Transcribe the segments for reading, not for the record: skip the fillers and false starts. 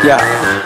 Yeah.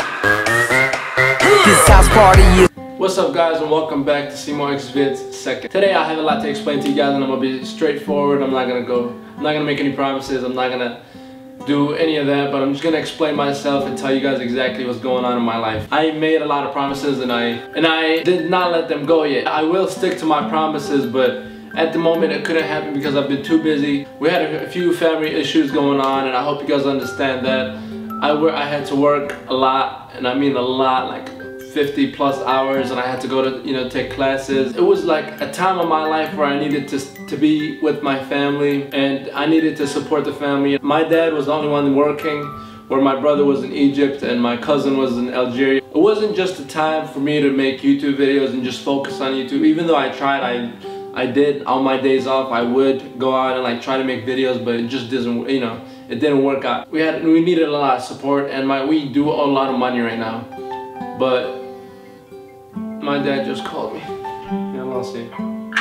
This house party is. What's up, guys, and welcome back to Seymour X Vids Second. Today I have a lot to explain to you guys, and I'm gonna be straightforward. I'm not gonna make any promises. I'm not gonna do any of that, but I'm just gonna explain myself and tell you guys exactly what's going on in my life. I made a lot of promises and I did not let them go yet. I will stick to my promises, but at the moment it couldn't happen because I've been too busy. We had a few family issues going on, and I hope you guys understand that. I had to work a lot, and I mean a lot, like 50 plus hours, and I had to go to take classes. It was like a time of my life where I needed to be with my family, and I needed to support the family. My dad was the only one working, where my brother was in Egypt and my cousin was in Algeria. It wasn't just a time for me to make YouTube videos and just focus on YouTube. Even though I tried, I did on my days off. I would go out and like try to make videos, but it just doesn't, it didn't work out. We needed a lot of support, and we do owe a lot of money right now. But my dad just called me. Yeah, I'll see.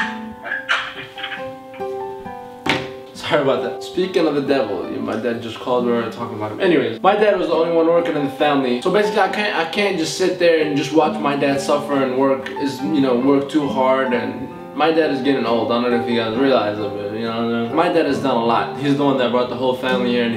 Sorry about that. Speaking of the devil, my dad just called. We were talking about him. Anyways, my dad was the only one working in the family. So basically, I can't just sit there and just watch my dad suffer and work too hard. And my dad is getting old. I don't know if you guys realize it, but my dad has done a lot. He's the one that brought the whole family here, and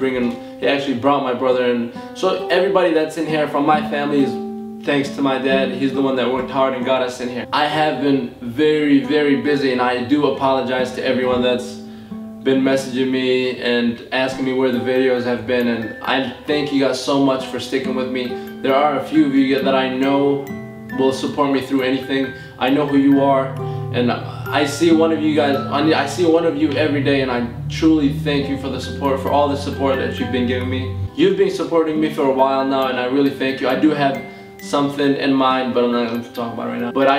he actually brought my brother in. So everybody that's in here from my family is thanks to my dad. He's the one that worked hard and got us in here. I have been very, very busy, and I do apologize to everyone that's been messaging me and asking me where the videos have been, and I thank you guys so much for sticking with me. There are a few of you that I know will support me through anything. I know who you are, and I see one of you guys, I see one of you every day, and I truly thank you for the support, for all the support that you've been giving me. You've been supporting me for a while now, and I really thank you. I do have something in mind, but I'm not going to talk about it right now. But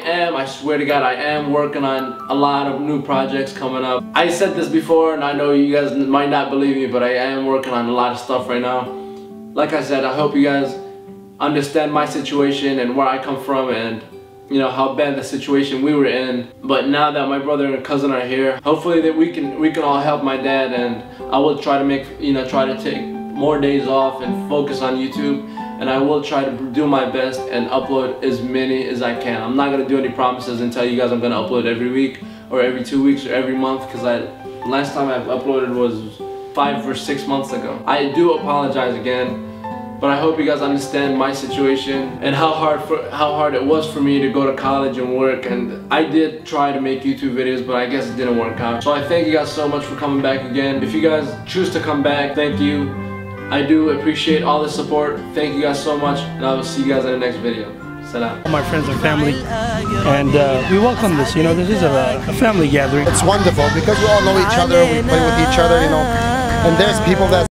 I swear to God, I am working on a lot of new projects coming up. I said this before, and I know you guys might not believe me, but I am working on a lot of stuff right now. Like I said, I hope you guys understand my situation and where I come from, and how bad the situation we were in. But now that my brother and cousin are here, hopefully that we can all help my dad, and I will try to try to take more days off and focus on YouTube. And I will try to do my best and upload as many as I can. I'm not gonna do any promises and tell you guys I'm gonna upload every week or every 2 weeks or every month, because last time I've uploaded was 5 or 6 months ago. I do apologize again, but I hope you guys understand my situation and how hard it was for me to go to college and work. And I did try to make YouTube videos, but I guess it didn't work out. So I thank you guys so much for coming back again. If you guys choose to come back, thank you. I do appreciate all the support. Thank you guys so much, and I will see you guys in the next video. Salam. My friends and family, and we welcome this. This is a family gathering. It's wonderful because we all know each other, we play with each other, and there's people that